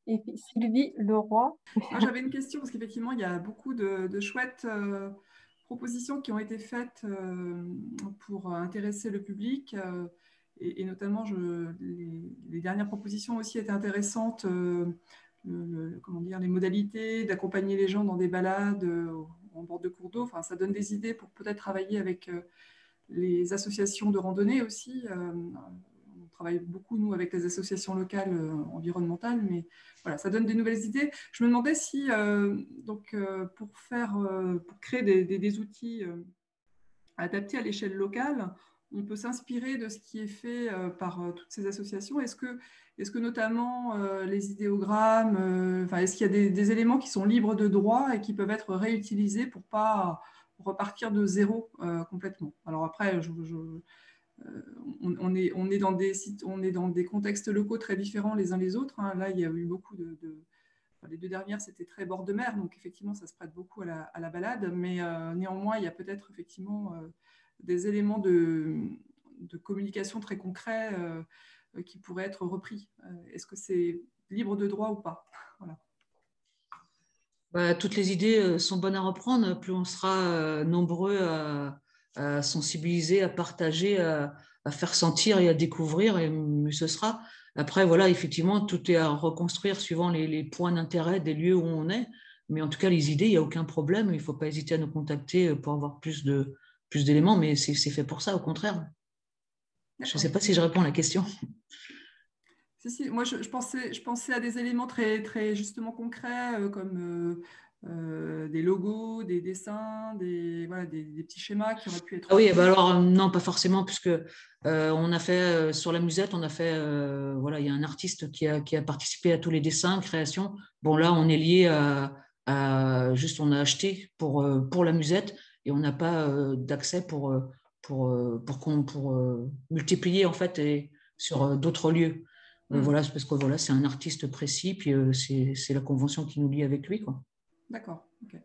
Et Sylvie Leroy. Moi, j'avais une question parce qu'effectivement, il y a beaucoup de chouettes propositions qui ont été faites pour intéresser le public. Et notamment, les dernières propositions aussi étaient intéressantes. Comment dire, les modalités d'accompagner les gens dans des balades en bord de cours d'eau. Enfin, ça donne des idées pour peut-être travailler avec les associations de randonnée aussi. On travaille beaucoup, nous, avec les associations locales environnementales, mais voilà, ça donne des nouvelles idées. Je me demandais si, pour créer des outils adaptés à l'échelle locale, on peut s'inspirer de ce qui est fait par toutes ces associations. Est-ce que notamment les idéogrammes, est-ce qu'il y a des éléments qui sont libres de droit et qui peuvent être réutilisés pour pas repartir de zéro complètement? Alors après, on est dans des contextes locaux très différents les uns les autres, hein. Là, il y a eu beaucoup les deux dernières, c'était très bord de mer, donc effectivement, ça se prête beaucoup à la balade, mais néanmoins, il y a peut-être effectivement des éléments de communication très concrets qui pourraient être repris. Est-ce que c'est libre de droit ou pas? Voilà. Bah, toutes les idées sont bonnes à reprendre. Plus on sera nombreux à sensibiliser, à partager, à faire sentir et à découvrir, et mieux ce sera. Après, voilà, effectivement, tout est à reconstruire suivant les points d'intérêt des lieux où on est. Mais en tout cas, les idées, il n'y a aucun problème. Il ne faut pas hésiter à nous contacter pour avoir plus d'éléments, mais c'est fait pour ça, au contraire. Je ne sais pas si je réponds à la question. Si, moi je pensais à des éléments très, très justement concrets comme des logos, des dessins, voilà, des petits schémas qui auraient pu être. Ah oui, bah alors non, pas forcément, puisque on a fait sur la musette, on a fait voilà, il y a un artiste qui a participé à tous les dessins, créations. Bon là, on est lié juste on a acheté pour la musette et on n'a pas d'accès pour multiplier en fait sur d'autres lieux. Voilà, c'est parce que voilà, c'est un artiste précis, puis c'est la convention qui nous lie avec lui, quoi. D'accord. Ok.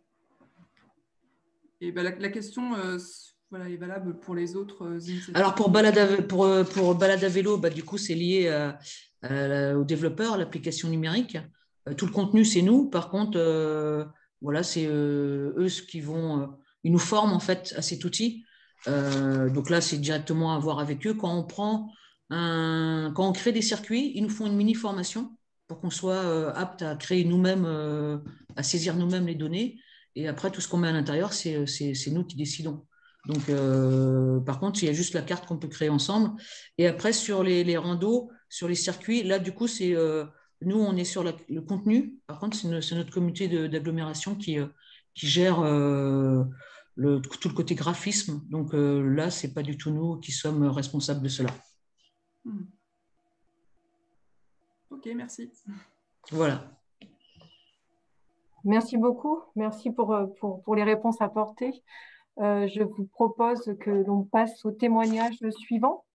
Et ben, la question voilà, est valable pour les autres initiatives. Alors pour balade à vélo, bah, du coup c'est lié aux développeurs, à l'application numérique. Tout le contenu c'est nous. Par contre, voilà, c'est eux ce qui vont, ils nous forment en fait à cet outil. Donc là c'est directement à voir avec eux. Quand on crée des circuits, ils nous font une mini formation pour qu'on soit apte à créer nous-mêmes, à saisir nous-mêmes les données. Et après tout ce qu'on met à l'intérieur, c'est nous qui décidons. Donc, par contre, il y a juste la carte qu'on peut créer ensemble. Et après, sur les randos, sur les circuits, là, du coup, nous, on est sur le contenu. Par contre, c'est notre comité d'agglomération qui gère tout le côté graphisme. Donc là, c'est pas du tout nous qui sommes responsables de cela. Ok, merci. Voilà. Merci beaucoup. Merci pour les réponses apportées. Je vous propose que l'on passe au témoignage suivant.